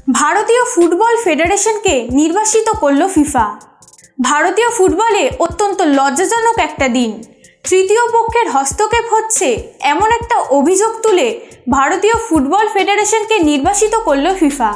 ভারতীয় ফুটবল ফেডারেশনকে নির্বাসিত করল ফিফা। ভারতীয় ফুটবলে অত্যন্ত লজ্জাজনক একটা দিন। তৃতীয় পক্ষের হস্তক্ষেপ হচ্ছে এমন একটা অভিযোগ তুলে ভারতীয় ফুটবল ফেডারেশনকে নির্বাসিত করল ফিফা।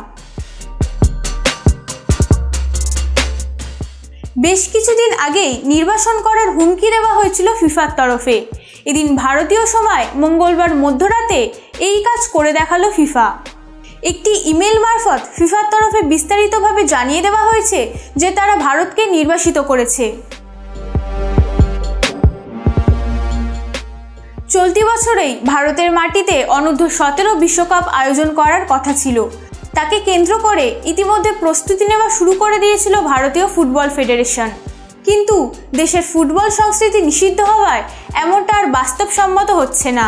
বেশ কিছুদিন আগেই নির্বাসন করার হুমকি দেওয়া হয়েছিল ফিফার তরফে। এদিন ভারতীয় সময় মঙ্গলবার মধ্যরাতে এই কাজ করে দেখালো ফিফা। একটি ইমেল মারফত ফিফার তরফে বিস্তারিতভাবে জানিয়ে দেওয়া হয়েছে যে তারা ভারতকে নির্বাসিত করেছে। চলতি বছরেই ভারতের মাটিতে অনূর্ধ্ব-17 বিশ্বকাপ আয়োজন করার কথা ছিল। তাকে কেন্দ্র করে ইতিমধ্যে প্রস্তুতি নেওয়া শুরু করে দিয়েছিল ভারতীয় ফুটবল ফেডারেশন। কিন্তু দেশের ফুটবল সংস্কৃতি নিষিদ্ধ হওয়ায় এমনটা আর বাস্তবসম্মত হচ্ছে না।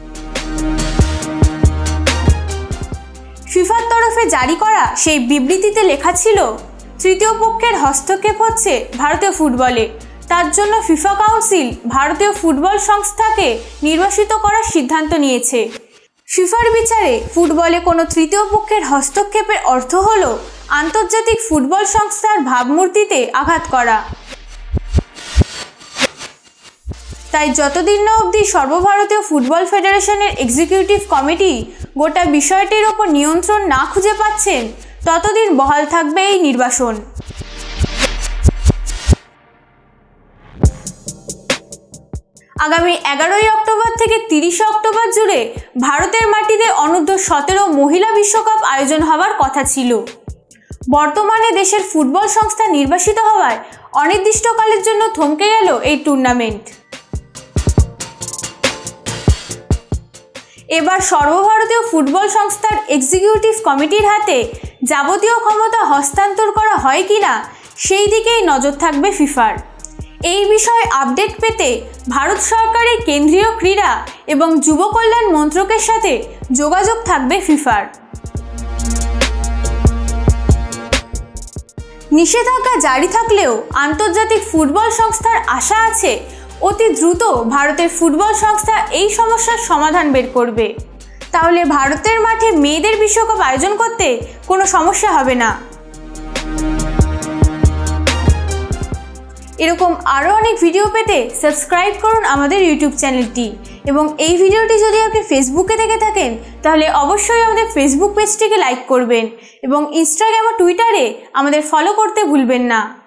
ফিফার তরফে জারি করা সেই বিবৃতিতে লেখা ছিল, তৃতীয় পক্ষের হস্তক্ষেপ হচ্ছে ভারতীয় ফুটবলে, তার জন্য ফিফা কাউন্সিল ভারতীয় ফুটবল সংস্থাকে নির্বাসিত করার সিদ্ধান্ত নিয়েছে। ফিফার বিচারে ফুটবলে কোনো তৃতীয় পক্ষের হস্তক্ষেপের অর্থ হল আন্তর্জাতিক ফুটবল সংস্থার ভাবমূর্তিতে আঘাত করা। তাই যতদিন না অবধি সর্বভারতীয় ফুটবল ফেডারেশনের এক্সিকিউটিভ কমিটি গোটা বিষয়টির ওপর নিয়ন্ত্রণ না খুঁজে পাচ্ছেন, ততদিন বহাল থাকবে এই নির্বাসন। আগামী 11ই অক্টোবর থেকে 30শে অক্টোবর জুড়ে ভারতের মাটিতে অনূর্ধ্ব-17 মহিলা বিশ্বকাপ আয়োজন হওয়ার কথা ছিল। বর্তমানে দেশের ফুটবল সংস্থা নির্বাসিত হওয়ায় অনির্দিষ্টকালের জন্য থমকে গেল এই টুর্নামেন্ট। এবার সর্বভারতীয় ফুটবল সংস্থার এক্সিকিউটিভ কমিটির হাতে যাবতীয় ক্ষমতা হস্তান্তর করা হয় কিনা সেই দিকেই নজর থাকবে ফিফার। এই বিষয়ে আপডেট পেতে ভারত সরকারের কেন্দ্রীয় ক্রীড়া এবং যুব কল্যাণ মন্ত্রকের সাথে যোগাযোগ থাকবে ফিফার। নিষেধাজ্ঞা জারি থাকলেও আন্তর্জাতিক ফুটবল সংস্থার আশা আছে অতি দ্রুত ভারতের ফুটবল সংস্থা এই সমস্যার সমাধান বের করবে। তাহলে ভারতের মাঠে মেয়েদের বিশ্বকাপ আয়োজন করতে কোনো সমস্যা হবে না। এরকম আরও অনেক ভিডিও পেতে সাবস্ক্রাইব করুন আমাদের ইউটিউব চ্যানেলটি, এবং এই ভিডিওটি যদি আপনি ফেসবুকে দেখে থাকেন তাহলে অবশ্যই আমাদের ফেসবুক পেজটিকে লাইক করবেন এবং ইনস্টাগ্রাম ও টুইটারে আমাদের ফলো করতে ভুলবেন না।